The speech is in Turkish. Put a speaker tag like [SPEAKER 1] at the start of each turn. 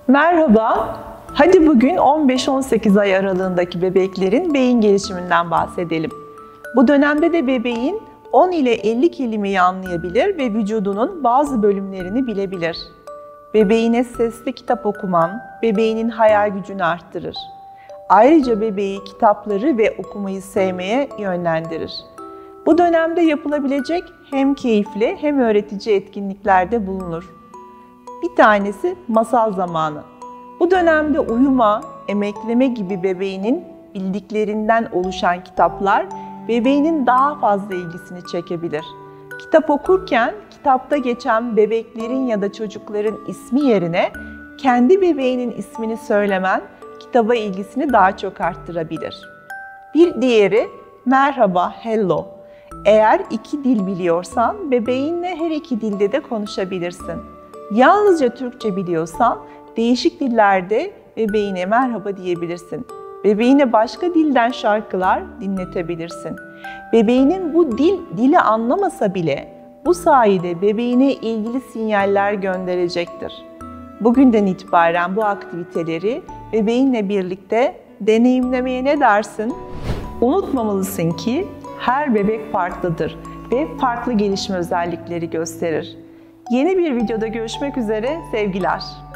[SPEAKER 1] Merhaba, hadi bugün 15-18 ay aralığındaki bebeklerin beyin gelişiminden bahsedelim. Bu dönemde de bebeğin 10 ile 50 kelimeyi anlayabilir ve vücudunun bazı bölümlerini bilebilir. Bebeğine sesli kitap okuman, bebeğinin hayal gücünü arttırır. Ayrıca bebeği kitapları ve okumayı sevmeye yönlendirir. Bu dönemde yapılabilecek hem keyifli hem öğretici etkinliklerde bulunur. Bir tanesi masal zamanı. Bu dönemde uyuma, emekleme gibi bebeğinin bildiklerinden oluşan kitaplar bebeğinin daha fazla ilgisini çekebilir. Kitap okurken kitapta geçen bebeklerin ya da çocukların ismi yerine kendi bebeğinin ismini söylemen kitaba ilgisini daha çok arttırabilir. Bir diğeri merhaba, hello. Eğer 2 dil biliyorsan bebeğinle her 2 dilde de konuşabilirsin. Yalnızca Türkçe biliyorsan değişik dillerde bebeğine merhaba diyebilirsin. Bebeğine başka dilden şarkılar dinletebilirsin. Bebeğinin bu dili anlamasa bile bu sayede bebeğine ilgili sinyaller gönderecektir. Bugünden itibaren bu aktiviteleri bebeğinle birlikte deneyimlemeye ne dersin? Unutmamalısın ki her bebek farklıdır ve farklı gelişim özellikleri gösterir. Yeni bir videoda görüşmek üzere, sevgiler.